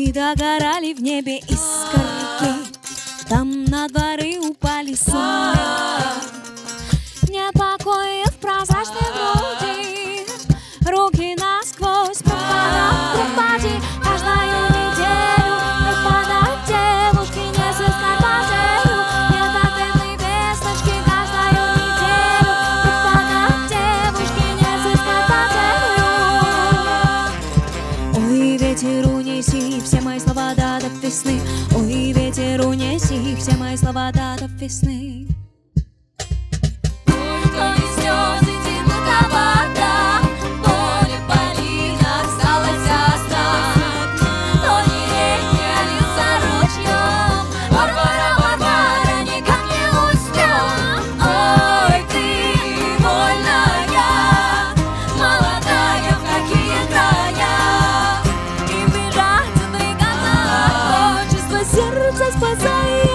И догорали в небе искорки, там на дворы упали сумерки. Нет покоя в прозрачной груди, руки насквозь пропадают в пропаде. Каждую неделю пропадают девушки, не сыскать потерю. Нет ответной весточки, каждую неделю пропадают девушки, не сыскать потерю. Ой, ветер, унеси все мои слова до весны. Ой, ветер, унеси все мои слова до весны. Сердце спасает.